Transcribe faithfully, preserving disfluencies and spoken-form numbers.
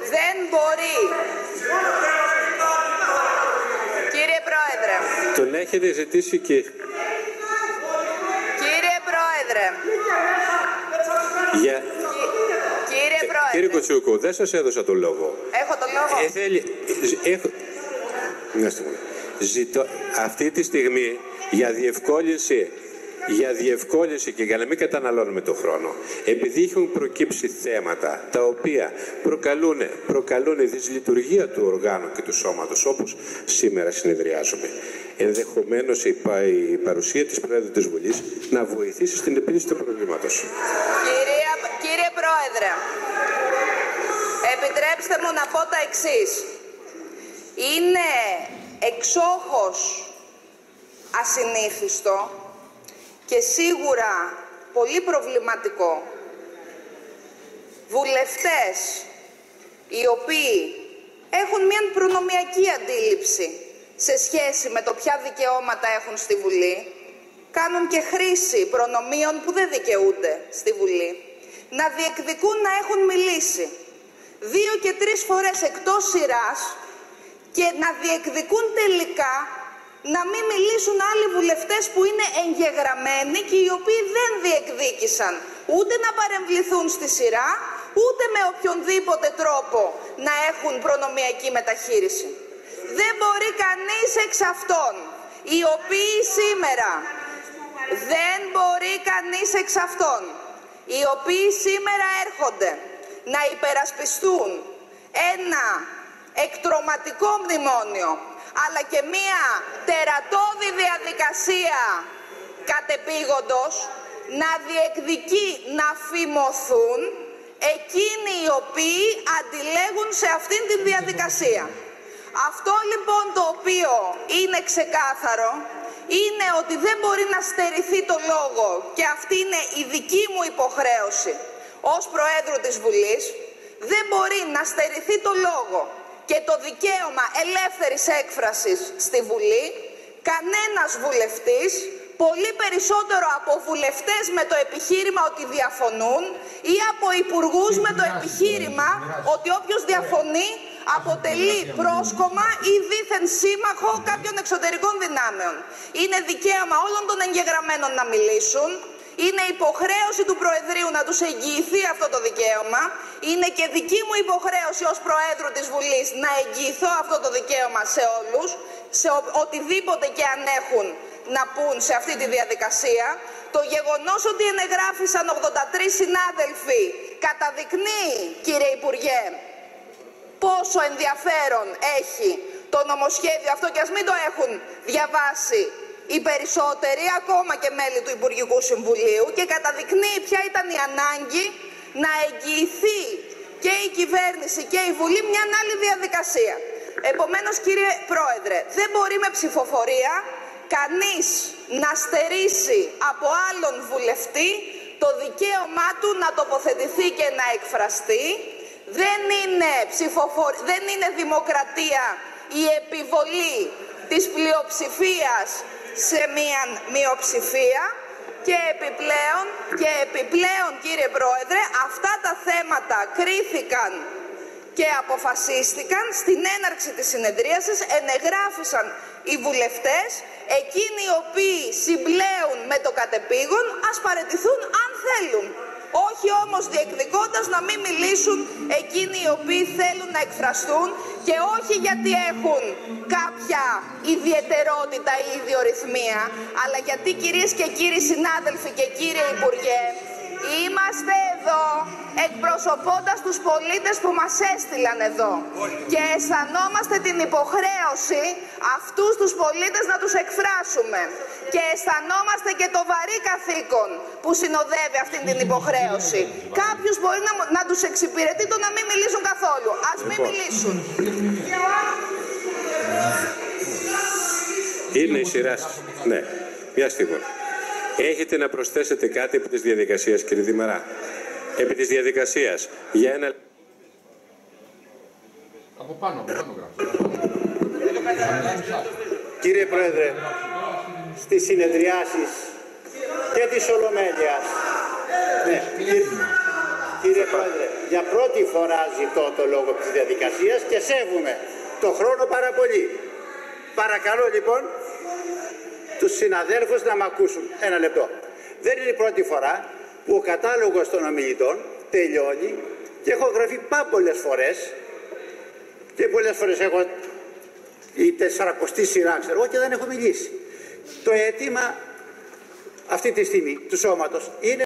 Δεν μπορεί. Κύριε Πρόεδρε. Τον έχετε ζητήσει και... Κύριε Πρόεδρε. Για... Κύριε Πρόεδρε. Κύριε Κοτσούκο, δεν σας έδωσα τον λόγο. Έχω τον λόγο. Ε, θέλει... Έχω... Μια στιγμή. Ζητώ αυτή τη στιγμή για διευκόλυνση, για διευκόλυνση και για να μην καταναλώνουμε τον χρόνο, επειδή έχουν προκύψει θέματα τα οποία προκαλούν, προκαλούν δυσλειτουργία του οργάνου και του σώματος, όπως σήμερα συνεδριάζουμε, ενδεχομένως η, η παρουσία της Πρόεδρου της Βουλής να βοηθήσει στην επίλυση του προβλήματος. Κυρία, κύριε Πρόεδρε, επιτρέψτε μου να πω τα εξής. Είναι εξόχως ασυνήθιστο και σίγουρα πολύ προβληματικό βουλευτές οι οποίοι έχουν μια προνομιακή αντίληψη σε σχέση με το ποια δικαιώματα έχουν στη Βουλή, κάνουν και χρήση προνομίων που δεν δικαιούνται στη Βουλή, να διεκδικούν να έχουν μιλήσει δύο και τρεις φορές εκτός σειράς και να διεκδικούν τελικά να μην μιλήσουν άλλοι βουλευτές που είναι εγγεγραμμένοι και οι οποίοι δεν διεκδίκησαν ούτε να παρεμβληθούν στη σειρά, ούτε με οποιονδήποτε τρόπο να έχουν προνομιακή μεταχείριση. Δεν μπορεί κανείς εξ αυτών, οι οποίοι σήμερα, δεν μπορεί κανείς εξ αυτών, οι οποίοι σήμερα έρχονται να υπερασπιστούν ένα εκτρωματικό μνημόνιο, αλλά και μία τερατώδη διαδικασία κατεπήγοντος, να διεκδικεί να φημωθούν εκείνοι οι οποίοι αντιλέγουν σε αυτήν την διαδικασία. Αυτό λοιπόν το οποίο είναι ξεκάθαρο είναι ότι δεν μπορεί να στερηθεί το λόγο, και αυτή είναι η δική μου υποχρέωση ως Προέδρου της Βουλής, δεν μπορεί να στερηθεί το λόγο και το δικαίωμα ελεύθερης έκφρασης στη Βουλή κανένας βουλευτής, πολύ περισσότερο από βουλευτές με το επιχείρημα ότι διαφωνούν ή από υπουργούς με το επιχείρημα ότι όποιος διαφωνεί αποτελεί πρόσκομα ή δίθεν σύμμαχο κάποιων εξωτερικών δυνάμεων. Είναι δικαίωμα όλων των εγγεγραμμένων να μιλήσουν. Είναι υποχρέωση του Προεδρείου να τους εγγυηθεί αυτό το δικαίωμα. Είναι και δική μου υποχρέωση ως Προέδρου της Βουλής να εγγυηθώ αυτό το δικαίωμα σε όλους, σε οτιδήποτε και αν έχουν να πούν σε αυτή τη διαδικασία. Το γεγονός ότι ενεγράφησαν ογδόντα τρεις συνάδελφοι καταδεικνύει, κύριε Υπουργέ, πόσο ενδιαφέρον έχει το νομοσχέδιο αυτό, και ας μην το έχουν διαβάσει οι περισσότεροι, ακόμα και μέλη του Υπουργικού Συμβουλίου, και καταδεικνύει ποια ήταν η ανάγκη να εγγυηθεί και η κυβέρνηση και η Βουλή μια άλλη διαδικασία. Επομένως, κύριε Πρόεδρε, δεν μπορεί με ψηφοφορία κανείς να στερήσει από άλλον βουλευτή το δικαίωμά του να τοποθετηθεί και να εκφραστεί. Δεν είναι, ψηφοφορ... δεν είναι δημοκρατία η επιβολή της πλειοψηφίας σε μία μειοψηφία, και επιπλέον, και επιπλέον κύριε Πρόεδρε, αυτά τα θέματα κρίθηκαν και αποφασίστηκαν στην έναρξη της συνεδρίασης, ενεγράφησαν οι βουλευτές, εκείνοι οι οποίοι συμπλέουν με το κατεπήγον ας παραιτηθούν αν θέλουν. Όχι όμως διεκδικώντας να μην μιλήσουν εκείνοι οι οποίοι θέλουν να εκφραστούν, και όχι γιατί έχουν κάποια ιδιαιτερότητα ή ιδιορυθμία, αλλά γιατί, κυρίες και κύριοι συνάδελφοι και κύριε Υπουργέ, είμαστε εδώ εκπροσωπώντας τους πολίτες που μας έστειλαν εδώ και αισθανόμαστε την υποχρέωση αυτούς τους πολίτες να τους εκφράσουμε, και αισθανόμαστε και το βαρύ καθήκον που συνοδεύει αυτή την υποχρέωση. Κάποιους μπορεί να, να τους εξυπηρετεί το να μην μιλήσουν καθόλου. Ας μην μιλήσουν. Είναι η σειρά σας. Ναι, μια στιγμή. Έχετε να προσθέσετε κάτι επί της διαδικασίας, κύριε Δημαρά? Επί της διαδικασίας. Για ένα... Από πάνω, από πάνω γράφω. Κύριε Πρόεδρε, στις συνεδριάσεις και της Ολομέλειας, ναι, Κύριε Πρόεδρε, για πρώτη φορά ζητώ το λόγο της διαδικασίας και σέβομαι το χρόνο πάρα πολύ. Παρακαλώ λοιπόν τους συναδέλφους να μ' ακούσουν. Ένα λεπτό. Δεν είναι η πρώτη φορά που ο κατάλογος των ομιλητών τελειώνει και έχω γραφεί πάμπολες φορές και πολλές φορές έχω η τεσσαρακοστή σειρά, ξέρω εγώ, και δεν έχω μιλήσει. Το αίτημα αυτή τη στιγμή του σώματος είναι